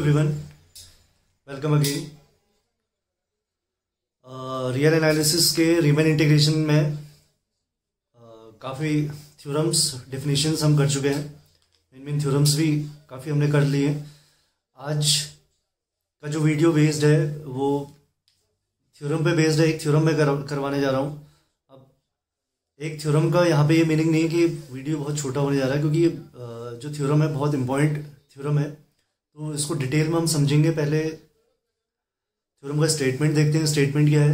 Everyone, welcome again. Real analysis के Riemann integration में काफ़ी थ्योरम्स डेफिनेशंस हम कर चुके हैं। मेन थ्योरम्स भी काफ़ी हमने कर लिए हैं। आज का जो वीडियो बेस्ड है वो थ्योरम पे बेस्ड है। एक थ्योरम मैं करवाने जा रहा हूँ। अब एक थ्योरम का यहाँ पे ये मीनिंग नहीं है कि वीडियो बहुत छोटा होने जा रहा है, क्योंकि जो थ्योरम है बहुत इंपॉर्टेंट थ्योरम है, तो इसको डिटेल में हम समझेंगे। पहले थ्योरम का स्टेटमेंट देखते हैं। स्टेटमेंट क्या है?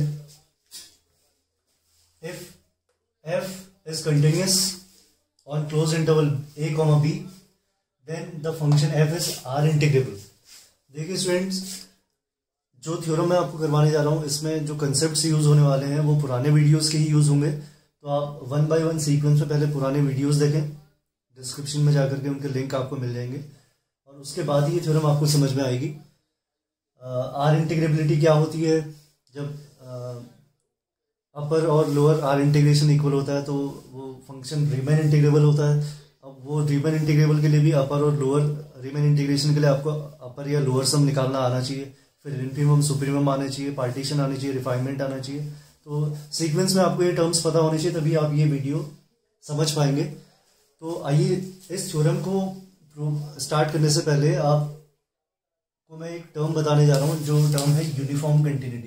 If F is continuous on close interval a, b, then the function F is R integrable. देखिए स्टूडेंट्स, जो थ्योरम मैं आपको करवाने जा रहा हूँ इसमें जो कंसेप्ट्स यूज होने वाले हैं वो पुराने वीडियोस के ही यूज होंगे। तो आप 1 बाय 1 सीक्वेंस में पहले पुराने वीडियोस देखें, डिस्क्रिप्शन में जाकर के उनके लिंक आपको मिल जाएंगे, और उसके बाद ही ये थ्योरम आपको समझ में आएगी। आर इंटीग्रेबिलिटी क्या होती है? जब अपर और लोअर आर इंटीग्रेशन इक्वल होता है तो वो फंक्शन रीमन इंटीग्रेबल होता है। अब वो रीमन इंटीग्रेबल के लिए भी अपर और लोअर, रीमन इंटीग्रेशन के लिए आपको अपर या लोअर सम निकालना आना चाहिए, फिर इन्फीमम सुप्रीमम आना चाहिए, पार्टीशन आनी चाहिए, रिफाइनमेंट आना चाहिए। तो सीक्वेंस में आपको ये टर्म्स पता होने चाहिए, तभी आप ये वीडियो समझ पाएंगे। तो आइए इस थ्योरम को स्टार्ट करने से पहले आपको मैं एक टर्म बताने जा रहा हूं, जो टर्म है यूनिफॉर्म कंटिन्यूटी।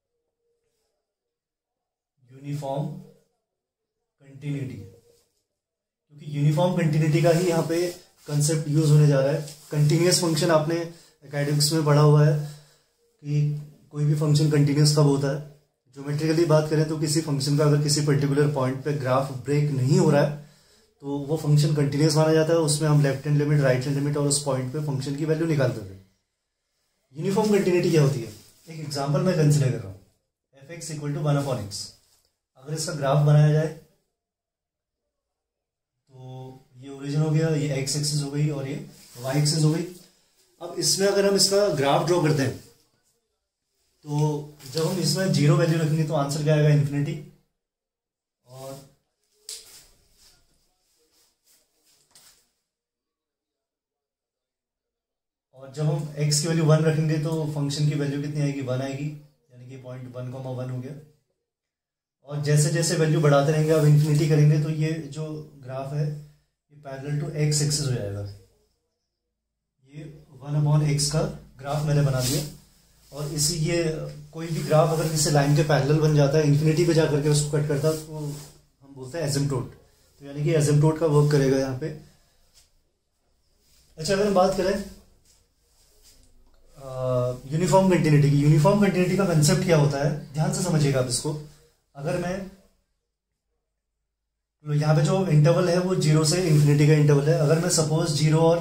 यूनिफॉर्म कंटिन्यूटी, क्योंकि यूनिफॉर्म कंटिन्यूटी का ही यहाँ पे कंसेप्ट यूज होने जा रहा है। कंटिन्यूअस फंक्शन आपने एकेडमिक्स में पढ़ा हुआ है कि कोई भी फंक्शन कंटिन्यूअस कब होता है। ज्योमेट्रिकली बात करें तो किसी फंक्शन का अगर किसी पर्टिकुलर पॉइंट पे ग्राफ ब्रेक नहीं हो रहा है तो वो फंक्शन कंटिन्यूअस माना जाता है। उसमें हम left hand limit, right hand limit और उस पॉइंट पे फंक्शन की वैल्यू निकालते थे। यूनिफॉर्म कंटिन्यूटी क्या होती है? एक एग्जांपल मैं कंसिडर कर रहा हूँ, f(x = 1/x)। अगर इसका ग्राफ बनाया जाए तो ये ओरिजिन हो गया, ये x एक्सिस हो गई और ये y एक्सिस हो गई। अब इसमें अगर हम इसका ग्राफ ड्रॉ करते हैं तो जब हम इसमें 0 वैल्यू रखेंगे तो आंसर क्या आएगा? इन्फिनिटी। और जब हम x की वैल्यू 1 रखेंगे तो फंक्शन की वैल्यू कितनी आएगी? 1 आएगी, यानी कि पॉइंट 1,1 हो गया। और जैसे जैसे वैल्यू बढ़ाते रहेंगे, अब इन्फिनिटी करेंगे तो ये जो ग्राफ है ये पैरेलल टू x एक्सिस हो जाएगा। ये 1/x का ग्राफ मैंने बना दिया। और इसी ये कोई भी ग्राफ अगर किसी लाइन के पैरेलल बन जाता है, इन्फिनिटी पे जाकर के उसको कट करता है, तो हम बोलते हैं एसिम्पटोट। तो यानी कि एसिम्पटोट का वर्क करेगा यहाँ पे। अच्छा, अगर हम बात करें यूनिफॉर्म कंटिन्यूटी की, यूनिफॉर्म कंटिन्यूटी का कंसेप्ट क्या होता है, ध्यान से समझिएगा आप इसको। अगर मैं यहाँ पे जो इंटरवल है वो 0 से इन्फिनिटी का इंटरवल है। अगर मैं सपोज 0 और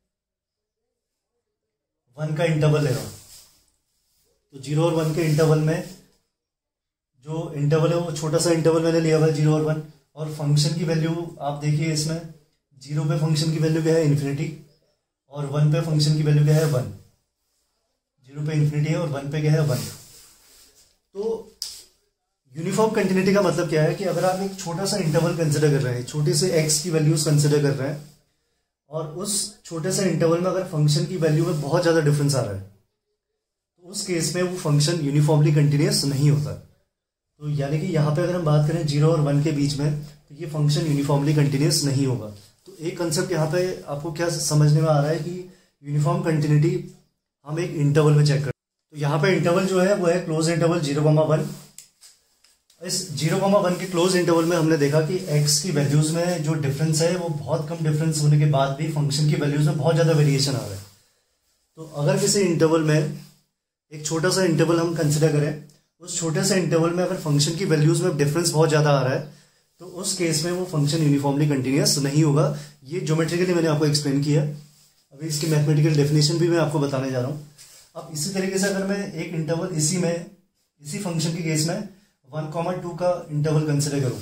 1 का इंटरवल ले रहा हूं, तो 0 और 1 के इंटरवल में जो इंटरवल है वो छोटा सा इंटरवल मैंने लिया हुआ है 0 और 1। और फंक्शन की वैल्यू आप देखिए, इसमें 0 पे फंक्शन की वैल्यू क्या है? इन्फिनिटी। और 1 पे फंक्शन की वैल्यू क्या है? 1। 0 पे इन्फिनिटी है और 1 पे क्या है? 1। तो यूनिफॉर्म कंटिन्यूटी का मतलब क्या है कि अगर आप एक छोटा सा इंटरवल कंसिडर कर रहे हैं, छोटे से x की वैल्यूज कंसिडर कर रहे हैं, और उस छोटे से इंटरवल में अगर फंक्शन की वैल्यू में बहुत ज्यादा डिफरेंस आ रहा है, तो उस केस में वो फंक्शन यूनिफॉर्मली कंटिन्यूअस नहीं होता। तो यानी कि यहाँ पे अगर हम बात करें 0 और 1 के बीच में, तो ये फंक्शन यूनिफॉर्मली कंटिन्यूअस नहीं होगा। तो एक कंसेप्ट यहाँ पे आपको क्या समझने में आ रहा है कि यूनिफॉर्म कंटिन्यूटी हम एक इंटरवल में चेक करते हैं। तो यहाँ पे इंटरवल जो है वो है क्लोज इंटरवल 0,1। इस 0,1 के क्लोज इंटरवल में हमने देखा कि x की वैल्यूज में जो डिफरेंस है वो बहुत कम डिफरेंस होने के बाद भी फंक्शन की वैल्यूज में बहुत ज्यादा वेरिएशन आ रहा है। तो अगर किसी इंटरवल में एक छोटा सा इंटरवल हम कंसिडर करें, उस छोटे से इंटरवल में अगर फंक्शन की वैल्यूज में डिफरेंस बहुत ज्यादा आ रहा है, तो उस केस में वो फंक्शन यूनिफॉर्मली कंटिन्यूअस नहीं होगा। ये ज्योमेट्रिकली मैंने आपको एक्सप्लेन किया। अभी इसकी मैथमेटिकल डेफिनेशन भी मैं आपको बताने जा रहा हूँ। अब इसी तरीके से अगर मैं एक इंटरवल इसी फंक्शन के केस में 1,2 का इंटरवल कंसिडर करूं,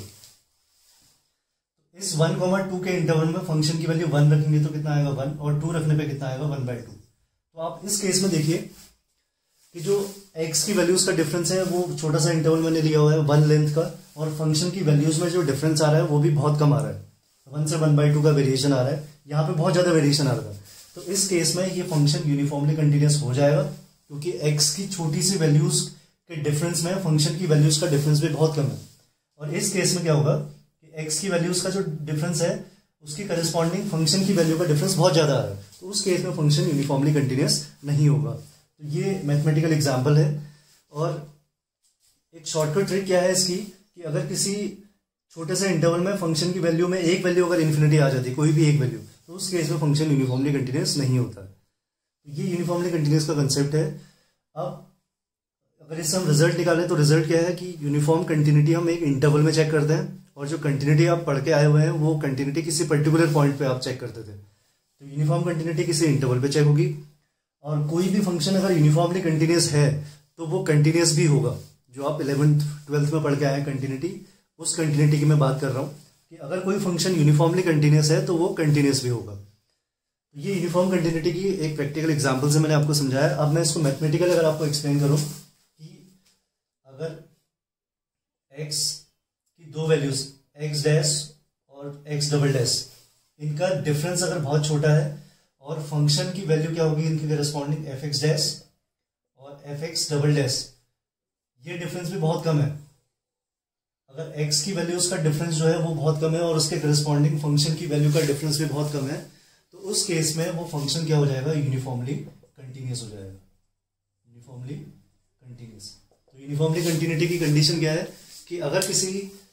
इस 1,2 के इंटरवल में फंक्शन की वैल्यू 1 रखेंगे तो कितना आएगा? 1, और 2 रखने पे कितना आएगा? 1/2। तो आप इस केस में देखिए कि जो x की वैल्यूज का डिफरेंस है वो छोटा सा इंटरवल मैंने लिया हुआ है 1 लेंथ का, और फंक्शन की वैल्यूज में जो डिफरेंस आ रहा है वो भी बहुत कम आ रहा है, 1 से 1/2 का वेरिएशन आ रहा है। यहाँ पे बहुत ज्यादा वेरिएशन आ रहा था। तो इस केस में ये फंक्शन यूनिफॉर्मली कंटिन्यूस हो जाएगा, क्योंकि x की छोटी सी वैल्यूज के डिफरेंस में फंक्शन की वैल्यूज का डिफरेंस भी बहुत कम है। और इस केस में क्या होगा कि x की वैल्यूज का जो डिफरेंस है उसकी करस्पॉन्डिंग फंक्शन की वैल्यू का डिफरेंस बहुत ज्यादा आ रहा है, तो उस केस में फंक्शन यूनिफॉर्मली कंटिन्यूस नहीं होगा। तो ये मैथमेटिकल एग्जाम्पल है। और एक शॉर्टकट ट्रिक क्या है इसकी कि अगर किसी छोटे से इंटरवल में फंक्शन की वैल्यू में एक वैल्यू अगर इन्फिनिटी आ जाती है, कोई भी एक वैल्यू, तो उस केस में फंक्शन यूनिफॉर्मली कंटिन्यूस नहीं होता। तो ये यूनिफॉर्मली कंटिन्यूस का कंसेप्ट है। अब अगर इससे हम रिजल्ट निकालें तो रिजल्ट क्या है कि यूनिफॉर्म कंटिन्यूटी हम एक इंटरवल में चेक करते हैं, और जो कंटिन्यूटी आप पढ़ के आए हुए हैं वो कंटिन्यूटी किसी पर्टिकुलर पॉइंट पे आप चेक करते थे। तो यूनिफॉर्म कंटिन्यूटी किसी इंटरवल पे चेक होगी, और कोई भी फंक्शन अगर यूनिफॉर्मली कंटिन्यूस है तो वो कंटिन्यूस भी होगा। जो आप 11th 12th में पढ़ के आए हैं कंटिन्यूटी, उस कंटिन्यूटी की मैं बात कर रहा हूँ कि अगर कोई फंक्शन यूनिफॉर्मली कंटिन्यूस है तो वो कंटिन्यूस भी होगा। ये यूनिफॉर्म कंटिन्यूटी की एक प्रैक्टिकल एग्जांपल से मैंने आपको समझाया। अब मैं इसको मैथमेटिकल अगर आपको एक्सप्लेन करूं कि अगर x की दो वैल्यूज x डैश और x डबल डैश, इनका डिफरेंस अगर बहुत छोटा है और फंक्शन की वैल्यू क्या होगी इनके करस्पॉन्डिंग fx डैश और fx डबल डैश, ये डिफरेंस भी बहुत कम है। अगर x की वैल्यूज का डिफरेंस जो है वो बहुत कम है और उसके करस्पॉन्डिंग फंक्शन की वैल्यू का डिफरेंस भी बहुत कम है, तो उस केस में वो फंक्शन क्या हो जाएगा, यूनिफॉर्मली कंटिन्यूस हो जाएगा। Uniformly continuous. तो यूनिफॉर्मली कंटिन्यूटी की कंडीशन क्या है कि अगर किसी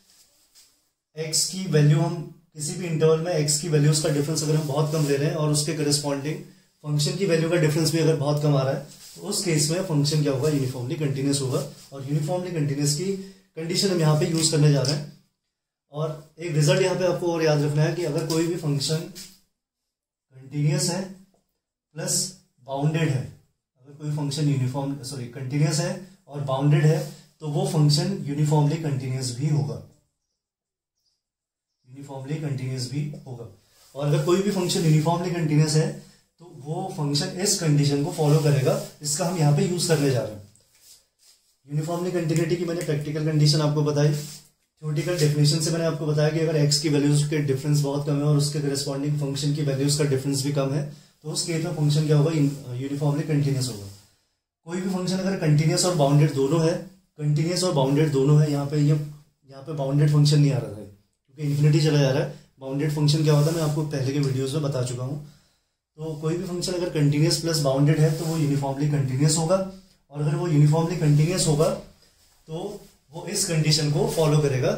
x की वैल्यू, हम किसी भी इंटरवल में x की वैल्यूज का डिफरेंस अगर हम बहुत कम ले रहे हैं और उसके करस्पॉन्डिंग फंक्शन की वैल्यू का डिफरेंस भी अगर बहुत कम आ रहा है, तो उस केस में फंक्शन क्या होगा, यूनिफॉर्मली कंटिन्यूस होगा। और यूनिफॉर्मली कंटिन्यूस की कंडीशन हम यहाँ पे यूज करने जा रहे हैं। और एक रिजल्ट यहाँ पे आपको और याद रखना है कि अगर कोई भी फंक्शन कंटिन्यूस है प्लस बाउंडेड है, अगर कोई फंक्शन कंटिन्यूस है और बाउंडेड है, तो वो फंक्शन यूनिफॉर्मली कंटिन्यूस भी होगा। यूनिफॉर्मली कंटिन्यूस भी होगा। और अगर कोई भी फंक्शन यूनिफॉर्मली कंटिन्यूस है तो वो फंक्शन इस कंडीशन को फॉलो करेगा, इसका हम यहाँ पे यूज करने जा रहे हैं। यूनिफॉर्मली कंटिन्यूटी की मैंने प्रैक्टिकल कंडीशन आपको बताई। थ्योरेटिकल डेफिनेशन से मैंने आपको बताया कि अगर x की वैल्यूज के डिफरेंस बहुत कम है और उसके करस्पॉन्डिंग फंक्शन की वैल्यूज का डिफरेंस भी कम है, तो उस केस में फंक्शन क्या होगा, यूनिफॉर्मली कंटिन्यूस होगा। कोई भी फंक्शन अगर कंटिन्यूस और बाउंडेड दोनों है, कंटिन्यूस और बाउंडेड दोनों है, यहाँ पे बाउंडेड फंक्शन नहीं आ रहा है क्योंकि इन्फिनिटी चला जा रहा है। बाउंडेड फंक्शन क्या होता है मैं आपको पहले के वीडियोज में बता चुका हूँ। तो कोई भी फंक्शन अगर कंटिन्यूस प्लस बाउंडेड है तो वो यूनिफॉर्मली कंटिन्यूस होगा, और अगर वो यूनिफॉर्मली कंटिन्यूस होगा तो वो इस कंडीशन को फॉलो करेगा।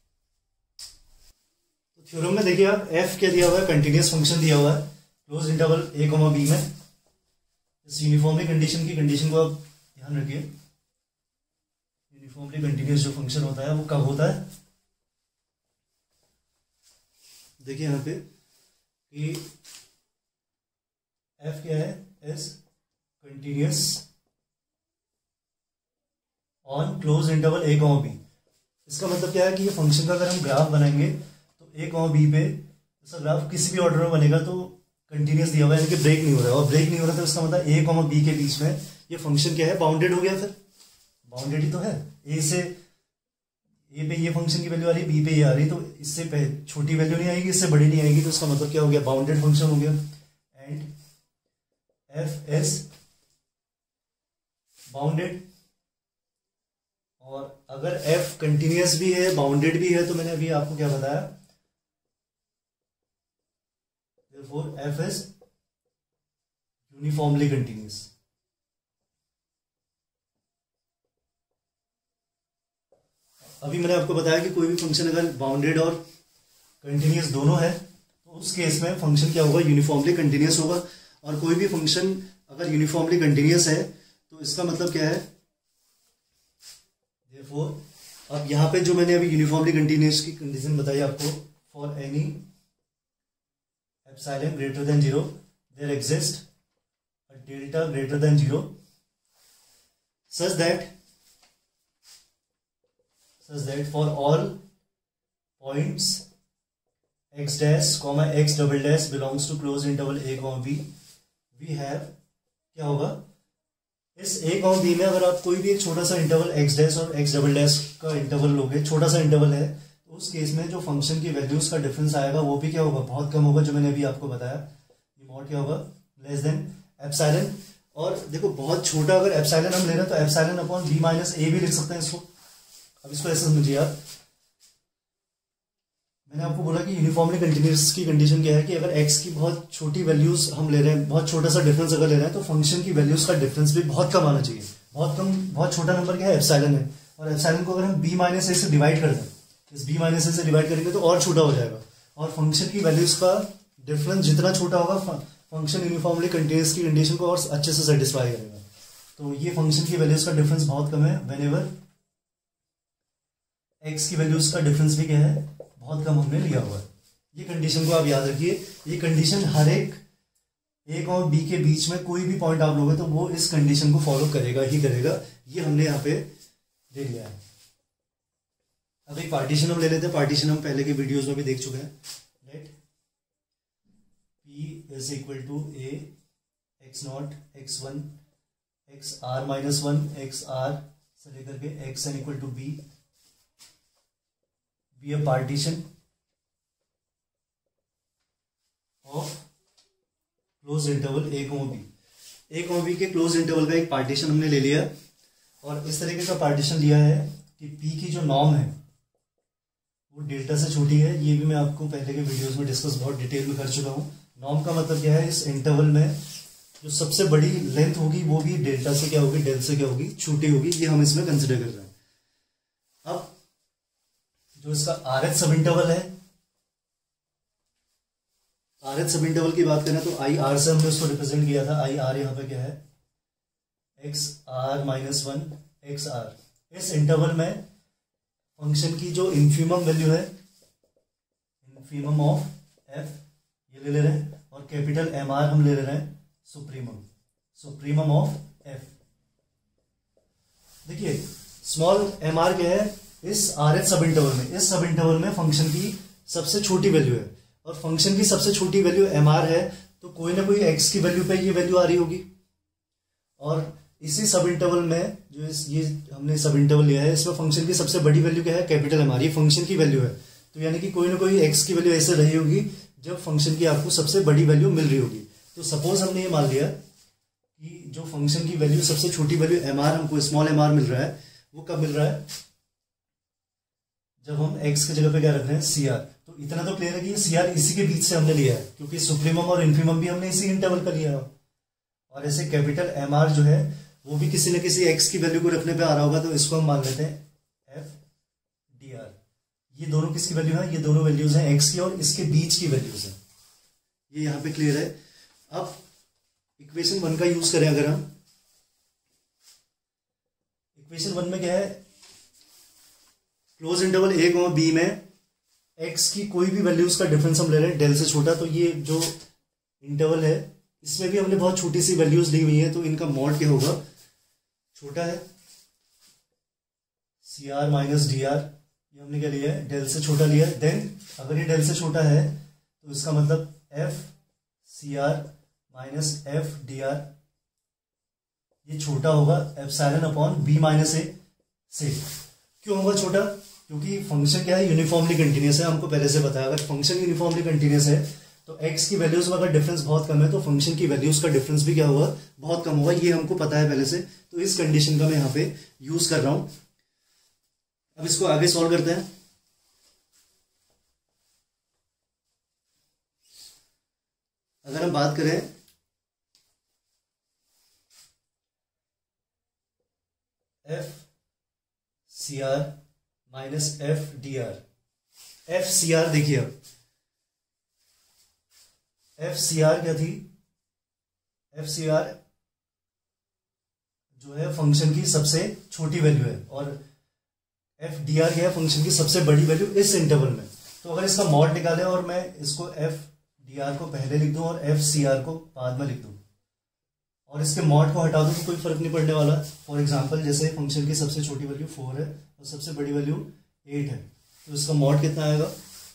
तो थ्योरम में देखिए आप, f क्या दिया हुआ है, कंटिन्यूस फंक्शन दिया हुआ है क्लोज इंटरवल a, b में। इस यूनिफॉर्मली कंडीशन की कंडीशन को आप ध्यान रखिए। यूनिफॉर्मली कंटिन्यूस जो फंक्शन होता है वो कब होता है, देखिए यहाँ पे कि f क्या है, is continuous on close interval a, b। इसका मतलब क्या है कि ये फंक्शन का अगर हम ग्राफ बनाएंगे तो a, b पे ऐसा ग्राफ किसी भी ऑर्डर में बनेगा तो कंटिन्यूस दिया हुआ है, यानी कि ब्रेक नहीं हो रहा है। और ब्रेक नहीं हो रहा था इसका मतलब a, b के बीच में ये फंक्शन क्या है, बाउंडेड हो गया। फिर बाउंडेड ही तो है, a पे ये फंक्शन की वैल्यू आ रही है, b पे ये आ रही है, तो इससे छोटी वैल्यू नहीं आएगी, इससे बड़ी नहीं आएगी, तो इसका मतलब क्या हो गया, बाउंडेड फंक्शन हो गया। And f is bounded. और अगर f कंटिन्यूस भी है, बाउंडेड भी है, तो मैंने अभी आपको क्या बताया, therefore f is uniformly continuous। अभी मैंने आपको बताया कि कोई भी फंक्शन अगर बाउंडेड और कंटिन्यूस दोनों है तो उस केस में फंक्शन क्या होगा, यूनिफॉर्मली कंटिन्यूस होगा। और कोई भी फंक्शन अगर यूनिफॉर्मली कंटिन्यूस है तो इसका मतलब क्या है, therefore अब यहाँ पे जो मैंने अभी यूनिफॉर्मली कंटिन्यूस की कंडीशन बताई आपको, for any epsilon greater than 0 there exist a delta greater than 0 such that for all points x dash comma x double dash belongs to closed interval a comma b, we have क्या होगा, इस a comma b में अगर आप कोई भी एक छोटा सा इंटरवल x डैश और x डबल डैश का इंटरवल लोगे, छोटा सा इंटरवल है, तो उस केस में जो फंक्शन की वैल्यूज का डिफरेंस आएगा वो भी क्या होगा, बहुत कम होगा। जो मैंने अभी आपको बताया, ये मॉड क्या होगा, लेस देन एप्सिलॉन। और देखो बहुत छोटा अगर एप्सिलॉन हम ले रहे हैं तो epsilon upon B minus A भी लिख सकते हैं इसको। अब इसको ऐसे समझिए आप, मैंने आपको बोला कि यूनिफॉर्मली कंटिन्यूअस की कंडीशन क्या है कि अगर x की बहुत छोटी वैल्यूज हम ले रहे हैं, बहुत छोटा सा डिफरेंस अगर ले रहे हैं, तो फंक्शन की वैल्यूज का डिफरेंस भी बहुत कम आना चाहिए। बहुत कम, बहुत छोटा नंबर क्या है, एप्सिलॉन है। और एप्सिलॉन को अगर हम b माइनस ए से डिवाइड कर दें, इस b माइनस ए से डिवाइड करेंगे तो और छोटा हो जाएगा। और फंक्शन की वैल्यूज का डिफरेंस जितना छोटा होगा, फंक्शन यूनिफॉर्मली कंटिन्यूअस की कंडीशन को और अच्छे से सेटिस्फाई करेगा। तो ये फंक्शन की वैल्यूज का डिफरेंस बहुत कम है। वेनेवर x की वैल्यूज का डिफरेंस भी क्या है, बहुत कम हमने लिया हुआ है। ये कंडीशन को आप याद रखिए। ये कंडीशन हर एक a और b के बीच में कोई भी पॉइंट आप लोगे तो वो इस कंडीशन को फॉलो करेगा ही करेगा। ये हमने यहाँ पे ले लिया है। अब एक पार्टीशन हम ले लेते हैं। पार्टीशन हम पहले के वीडियोस में भी देख चुके हैं। Right, p is equal to a x0 x1 xr-1 xr से लेकर के xn equal to b be a partition of closed interval a, b। a, b के क्लोज इंटरवल का एक पार्टीशन हमने ले लिया और इस तरीके का पार्टीशन लिया है कि p की जो नॉर्म है वो डेल्टा से छोटी है। ये भी मैं आपको पहले के वीडियोस में डिस्कस बहुत डिटेल में कर चुका हूँ। नॉर्म का मतलब क्या है, इस इंटरवल में जो सबसे बड़ी लेंथ होगी वो भी डेल्टा से क्या होगी, डेल से क्या होगी, छोटी होगी। ये हम इसमें कंसिडर कर रहे हैं। अब जो इसका आरएच सब इंटरवल है, आरएच सब इंटरवल की बात करें तो आई आर से हमने उसको रिप्रेजेंट किया था। आई आर यहाँ पे क्या है, X R minus 1 X R. इस इंटरवल में फंक्शन की जो इन्फीमम वैल्यू है, इन्फीमम ऑफ एफ ये ले रहे हैं, और कैपिटल एम आर हम ले रहे हैं सुप्रीमम, सुप्रीमम ऑफ एफ। देखिए स्मॉल एम आर क्या है, इस आर एच सब इंटरवल में, इस सब इंटरवल में फंक्शन की सबसे छोटी वैल्यू है। और फंक्शन की सबसे छोटी वैल्यू एम आर है तो कोई ना कोई एक्स की वैल्यू पे ये वैल्यू आ रही होगी। और इसी सब इंटरवल में जो ये हमने सब इंटरवल लिया है, इसमें फंक्शन की सबसे बड़ी वैल्यू क्या है, कैपिटल एम आर। ये फंक्शन की वैल्यू है, तो यानी कि कोई ना कोई एक्स की वैल्यू ऐसे रही होगी जब फंक्शन की आपको सबसे बड़ी वैल्यू मिल रही होगी। तो सपोज हमने ये मान लिया कि जो फंक्शन की वैल्यू सबसे छोटी वैल्यू एम आर हमको स्मॉल एम आर मिल रहा है, वो कब मिल रहा है, जब हम x की जगह पे क्या रख रहे हैं, सी आर। तो इतना तो क्लियर है कि सी आर इसी के बीच से हमने लिया है, क्योंकि सुप्रीमम और इन्फीमम भी हमने इसी इंटरवल का लिया है। और ऐसे कैपिटल एम आर जो है वो भी किसी न किसी x की वैल्यू को रखने पे आ रहा होगा, तो इसको हम मान लेते हैं एफ डी आर। ये दोनों किसकी वैल्यू है, ये दोनों वैल्यूज हैं x की और इसके बीच की वैल्यूज है। ये यहाँ पे क्लियर है। अब इक्वेशन 1 का यूज करें अगर हम, इक्वेशन 1 में क्या है, क्लोज इंटरवल a और b में x की कोई भी वैल्यूज का डिफरेंस हम ले रहे हैं डेल से छोटा। तो ये जो इंटरवल है इसमें भी हमने बहुत छोटी सी वैल्यूज ली हुई है, तो इनका मॉड क्या होगा, छोटा है, C R minus D R. ये हमने क्या लिया है, डेल से छोटा लिया है। देन अगर ये डेल से छोटा है तो इसका मतलब F C R minus F D R ये छोटा होगा epsilon upon B minus A से। क्यों होगा छोटा, क्योंकि फंक्शन क्या है, यूनिफॉर्मली कंटिन्यूअस है। हमको पहले से बताया अगर फंक्शन यूनिफॉर्मली कंटिन्यूअस है तो x की वैल्यूज में अगर डिफरेंस बहुत कम है तो फंक्शन की वैल्यूज का डिफरेंस भी क्या होगा, बहुत कम होगा। ये हमको पता है पहले से, तो इस कंडीशन का मैं यहाँ पे यूज कर रहा हूं। अब इसको आगे सॉल्व करते हैं। अगर हम बात करें F C R minus F D R, F C R देखिए, अब एफ सी आर क्या थी, एफ सी आर जो है फंक्शन की सबसे छोटी वैल्यू है, और एफ डी आर क्या है, फंक्शन की सबसे बड़ी वैल्यू इस इंटरवल में। तो अगर इसका मॉड निकालें और मैं इसको एफ डी आर को पहले लिख दूं और एफ सी आर को बाद में लिख दूं और इसके मॉड को हटा दूं तो कोई फर्क नहीं पड़ने वाला। फॉर एग्जांपल जैसे फंक्शन की सबसे छोटी वैल्यू 4 है और सबसे बड़ी वैल्यू 8 है, तो इसका मॉड कितना आएगा,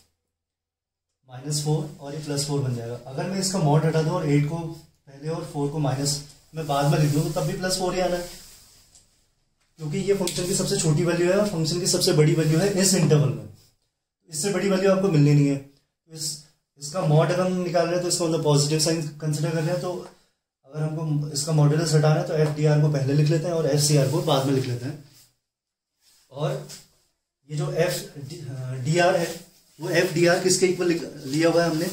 -4 और ये +4 बन जाएगा। अगर मैं इसका मॉड हटा दूं और 8 को पहले और 4 को माइनस में बाद में लिख दूं तो तब भी +4 ही आना है, क्योंकि ये फंक्शन की सबसे छोटी वैल्यू है और फंक्शन की सबसे बड़ी वैल्यू है इस इंटरवल में। इससे बड़ी वैल्यू आपको मिलनी नहीं है। इस इसका मॉड अगर हम निकाल रहे हैं तो इसका मतलब पॉजिटिव साइन कंसिडर कर रहे हैं, तो अगर हमको इसका मॉड्यूलस हटाना है तो एफ डी आर को पहले लिख लेते हैं और एफ सी आर को बाद में लिख लेते हैं। और ये जो एफ डी आर है वो एफ डी आर किसके इक्वल लिया हुआ है हमने,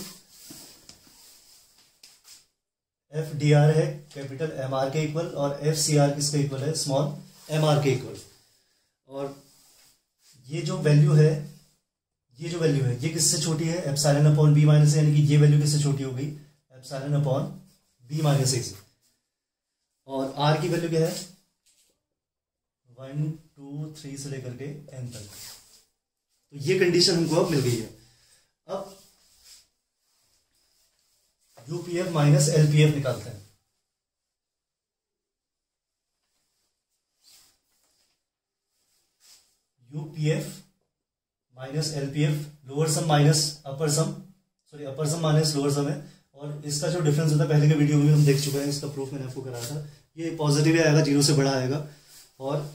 एफ डी आर है कैपिटल एम आर के इक्वल और एफ सी आर किसके इक्वल है, स्मॉल एम आर के इक्वल। और ये जो वैल्यू है ये किससे छोटी है, epsilon upon B minus A, यानी कि ये वैल्यू किससे छोटी होगी, epsilon upon B minus A से। और आर की वैल्यू क्या है 1 2 3 से लेकर के n तक। तो ये कंडीशन हमको अब मिल गई है। अब यूपीएफ माइनस एलपीएफ निकालते हैं। UPF minus LPF, lower sum minus upper sum, sorry upper sum minus lower sum है। और इसका जो डिफरेंस होता है पहले के वीडियो में हम देख चुके हैं, इसका प्रूफ मैंने आपको कराया था। ये पॉजिटिव आएगा, जीरो से बड़ा आएगा। और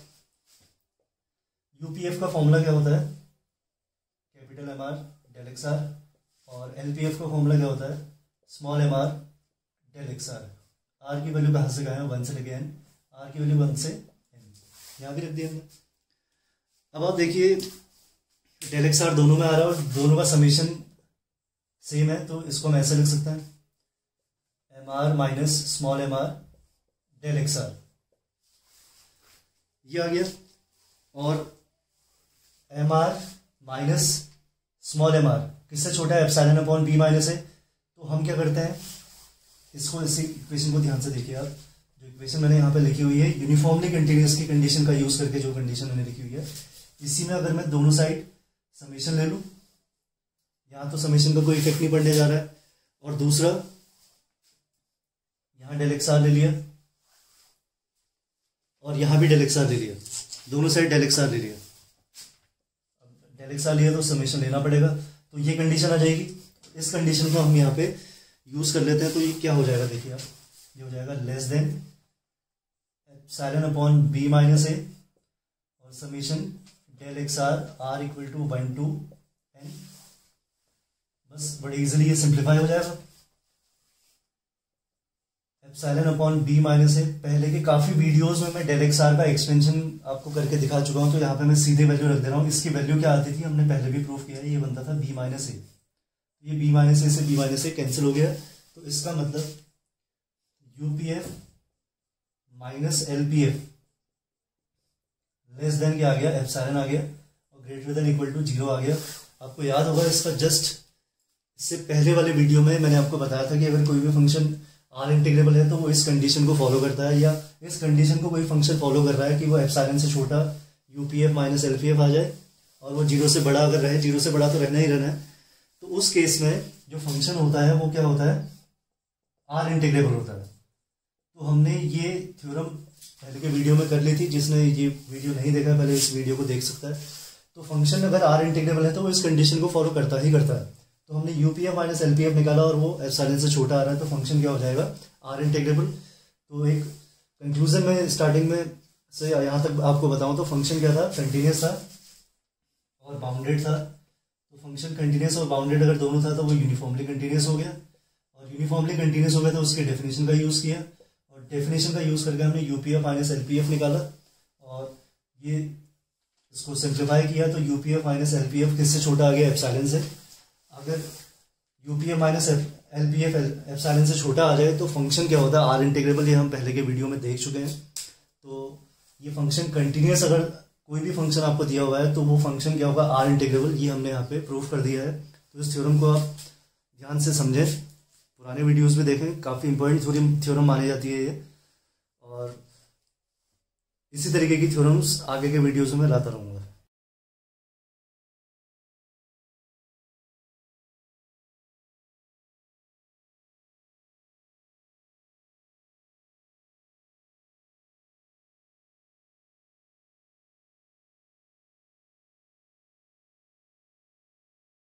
यूपीएफ का फॉर्मूला क्या होता है, capital M R del X R, और एलपीएफ का फॉर्मूला क्या होता है, small M R del X R. R की वैल्यू कहाँ से कहाँ है, 1 से लेके n, आर की वैल्यू 1 से n, यहाँ भी रख दिया हमने। अब आप देखिए डेल एक्स आर दोनों में आ रहा है और दोनों का समीशन सेम है, तो इसको हम ऐसे लिख सकते हैं M R minus small M R del X R, ये आ गया। और M R minus small M R किससे छोटा है, एप्सिलॉन अपॉन बी माइनस है। तो हम क्या करते हैं, इसको इसी इक्वेशन को ध्यान से देखिए आप, जो इक्वेशन मैंने यहाँ पे लिखी हुई है यूनिफॉर्मली कंटिन्यूअस की कंडीशन का यूज करके, जो कंडीशन मैंने लिखी हुई है, इसी में अगर मैं दोनों साइड समेशन ले लूं, यहाँ तो समेशन का कोई इफेक्ट नहीं पड़ने जा रहा है, और दूसरा यहाँ डेल एक्स आर ले लिया और यहाँ भी डेल एक्स आर ले लिया, दोनों साइड डेल एक्स आर ले लिया। डेल एक्स आर लिया तो समेशन लेना पड़ेगा, तो ये कंडीशन आ जाएगी। इस कंडीशन को हम यहाँ पे यूज कर लेते हैं, तो ये क्या हो जाएगा देखिए आप, ये हो जाएगा less than epsilon upon B minus A और summation del X R R equal to 1 to n। बस बड़े इजीली ये सिंप्लीफाई हो जाएगा। Epsilon upon B minus A, पहले के काफी वीडियोस में मैं डेल एक्स आर का एक्सपेंशन आपको करके दिखा चुका हूं, तो यहाँ पे मैं सीधे वैल्यू रख दे रहा हूँ। इसकी वैल्यू क्या आती थी, हमने पहले भी प्रूफ किया है, ये बनता था बी माइनस ए। ये बी माइनस ए से बी माइनस ए कैंसिल हो गया, तो इसका मतलब UPF minus LPF less than क्या आ गया, एप्सिलॉन आ गया, और ग्रेटर देन इक्वल टू 0 आ गया। आपको याद होगा इसका जस्ट इससे पहले वाले वीडियो में मैंने आपको बताया था कि अगर कोई भी फंक्शन आर इंटीग्रेबल है तो वो इस कंडीशन को फॉलो करता है, या इस कंडीशन को कोई फंक्शन फॉलो कर रहा है कि वो एप्सिलॉन से छोटा यूपीएफ माइनस एलपीएफ आ जाए और वो 0 से बड़ा अगर रहे, 0 से बड़ा तो रहना ही रहना है, तो उस केस में जो फंक्शन होता है वो क्या होता है, आर इंटीग्रेबल होता है। तो हमने ये थ्योरम पहले के वीडियो में कर ली थी, जिसने ये वीडियो नहीं देखा पहले इस वीडियो को देख सकता है। तो फंक्शन अगर आर इंटीग्रेबल है तो वो इस कंडीशन को फॉलो करता ही करता है। तो हमने यूपीएफ माइनस एलपीएफ निकाला और वो एप्सिलॉन से छोटा आ रहा है, तो फंक्शन क्या हो जाएगा, आर इंटीग्रेबल। तो एक कंक्लूजन में स्टार्टिंग में से यहाँ तक आपको बताऊं तो फंक्शन क्या था, कंटिन्यूस था और बाउंडेड था। तो फंक्शन कंटिन्यूस और बाउंडेड अगर दोनों था तो वो यूनिफॉर्मली कंटिन्यूस हो गया, और यूनिफॉर्मली कंटिन्यूस हो गया तो उसके डेफिनेशन का यूज किया, और डेफिनेशन का यूज करके हमने यूपीएफ माइनस एलपीएफ निकाला, और ये इसको सिंप्लीफाई किया तो यूपीएफ माइनस एलपीएफ किससे छोटा आ गया, एप्सिलॉन से। अगर यूपीएफ माइनस एलपीएफ एप्सिलॉन से छोटा आ जाए तो फंक्शन क्या होता है, आर इंटीग्रेबल। ये हम पहले के वीडियो में देख चुके हैं। तो ये फंक्शन कंटिन्यूस, अगर कोई भी फंक्शन आपको दिया हुआ है तो वो फंक्शन क्या होगा, आर इंटीग्रेबल। ये हमने यहाँ पे प्रूफ कर दिया है। तो इस थ्योरम को आप ध्यान से समझें, पुराने वीडियोस में देखें, काफ़ी इंपॉर्टेंट थ्योरम मानी जाती है ये, और इसी तरीके की थ्योरम्स आगे के वीडियोस में लाता रहूँगा।